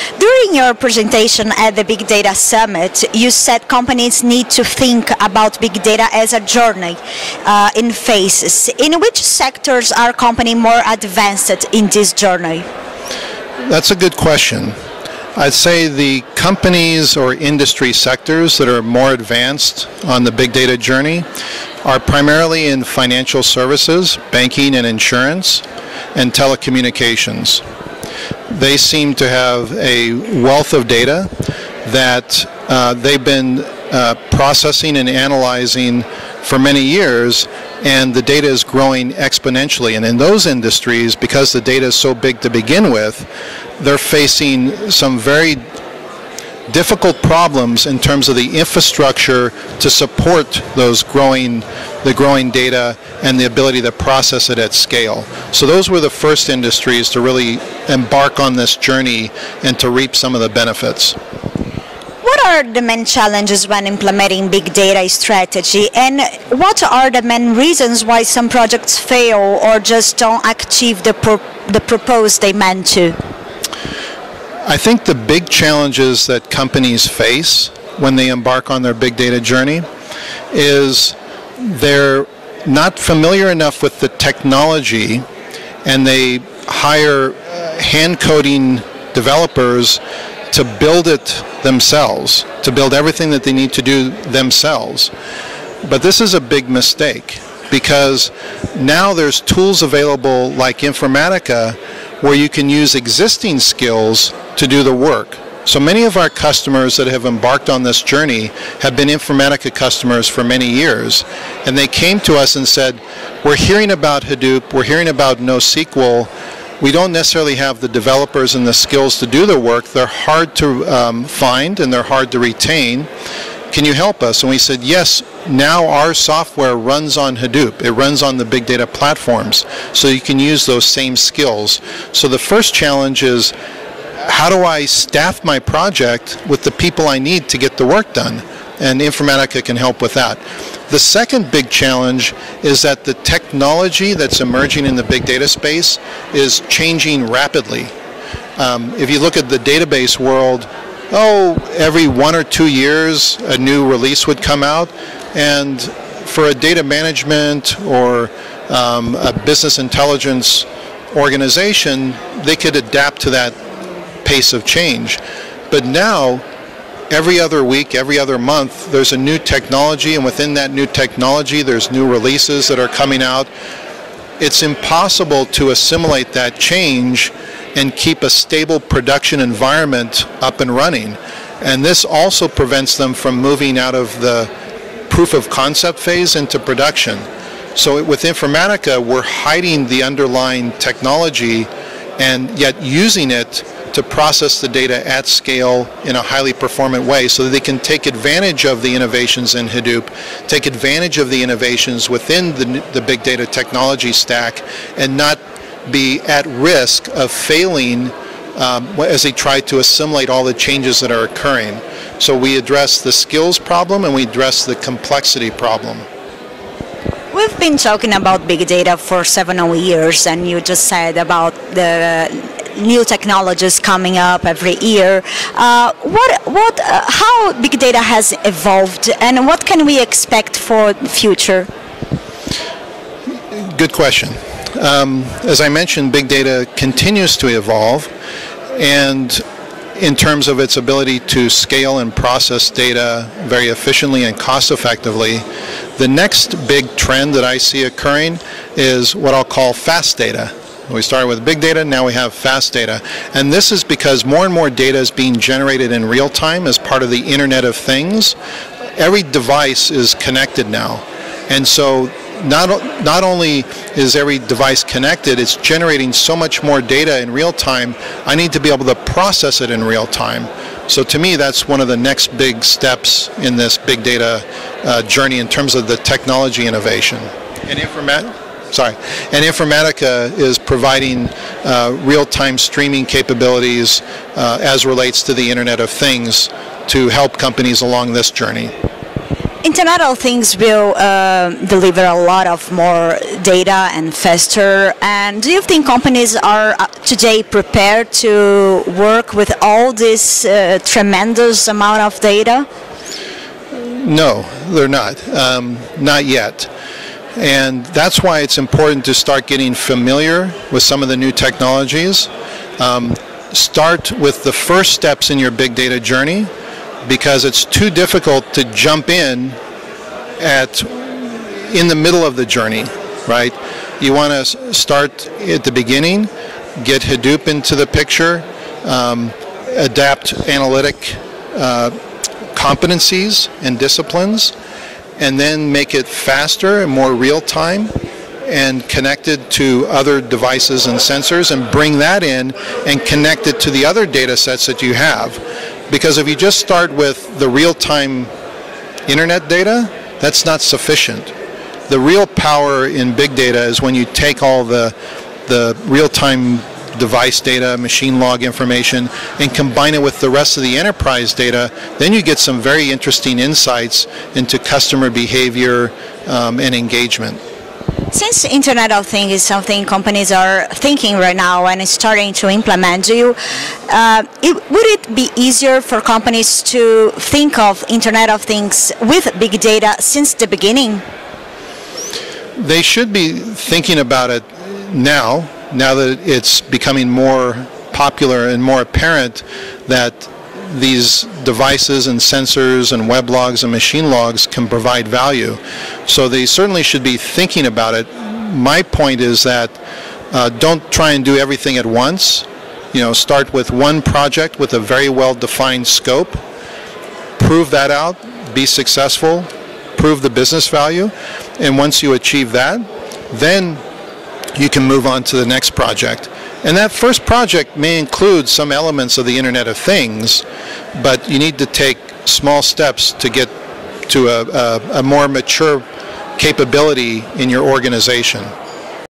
During your presentation at the Big Data Summit, you said companies need to think about big data as a journey in phases. In which sectors are companies more advanced in this journey? That's a good question. I'd say the companies or industry sectors that are more advanced on the big data journey are primarily in financial services, banking and insurance, and telecommunications. They seem to have a wealth of data that they've been processing and analyzing for many years, and the data is growing exponentially. And in those industries, because the data is so big to begin with, they're facing some very difficult problems in terms of the infrastructure to support the growing data and the ability to process it at scale. So those were the first industries to really embark on this journey and to reap some of the benefits. What are the main challenges when implementing big data strategy, and what are the main reasons why some projects fail or just don't achieve the purpose they meant to? I think the big challenges that companies face when they embark on their big data journey is they're not familiar enough with the technology, and they hire hand-coding developers to build it themselves, to build everything that they need to do themselves. But this is a big mistake, because now there's tools available like Informatica where you can use existing skills to do the work. So many of our customers that have embarked on this journey have been Informatica customers for many years, and they came to us and said, we're hearing about Hadoop, we're hearing about NoSQL, we don't necessarily have the developers and the skills to do the work, they're hard to find and they're hard to retain. Can you help us? And we said, yes, now our software runs on Hadoop. It runs on the big data platforms, so you can use those same skills. So the first challenge is, how do I staff my project with the people I need to get the work done? And Informatica can help with that. The second big challenge is that the technology that's emerging in the big data space is changing rapidly. If you look at the database world, every 1 or 2 years a new release would come out, and for a data management or a business intelligence organization, they could adapt to that pace of change. But now, every other week, every other month, there's a new technology, and within that new technology there's new releases that are coming out. It's impossible to assimilate that change and keep a stable production environment up and running. And this also prevents them from moving out of the proof of concept phase into production. So with Informatica, we're hiding the underlying technology and yet using it to process the data at scale in a highly performant way, so that they can take advantage of the innovations in Hadoop, take advantage of the innovations within the big data technology stack, and not be at risk of failing as they try to assimilate all the changes that are occurring. So we address the skills problem and we address the complexity problem. We've been talking about big data for several years, and you just said about the new technologies coming up every year. How big data has evolved, and what can we expect for the future? Good question. As I mentioned, big data continues to evolve, and in terms of its ability to scale and process data very efficiently and cost effectively, the next big trend that I see occurring is what I'll call fast data. We started with big data, now we have fast data. And this is because more and more data is being generated in real time as part of the Internet of Things. Every device is connected now. And so not only is every device connected, it's generating so much more data in real time, I need to be able to process it in real time. So to me, that's one of the next big steps in this big data journey in terms of the technology innovation. And Informatica is providing real-time streaming capabilities as relates to the Internet of Things to help companies along this journey. Internet of Things will deliver a lot of more data and faster. And do you think companies are today prepared to work with all this tremendous amount of data? No, they're not. Not yet. And that's why it's important to start getting familiar with some of the new technologies. Start with the first steps in your big data journey, because it's too difficult to jump in the middle of the journey, right? You want to start at the beginning, get Hadoop into the picture, adapt analytic competencies and disciplines, and then make it faster and more real time and connected to other devices and sensors, and bring that in and connect it to the other data sets that you have. Because if you just start with the real-time internet data, that's not sufficient. The real power in big data is when you take all the real-time device data, machine log information, and combine it with the rest of the enterprise data. Then you get some very interesting insights into customer behavior and engagement. Since Internet of Things is something companies are thinking right now and is starting to implement, would it be easier for companies to think of Internet of Things with big data since the beginning? They should be thinking about it now that it's becoming more popular and more apparent that these devices and sensors and web logs and machine logs can provide value. So they certainly should be thinking about it. My point is that don't try and do everything at once. Start with one project with a very well-defined scope, prove that out, be successful, prove the business value, and once you achieve that, then you can move on to the next project. And that first project may include some elements of the Internet of Things, but you need to take small steps to get to a more mature capability in your organization.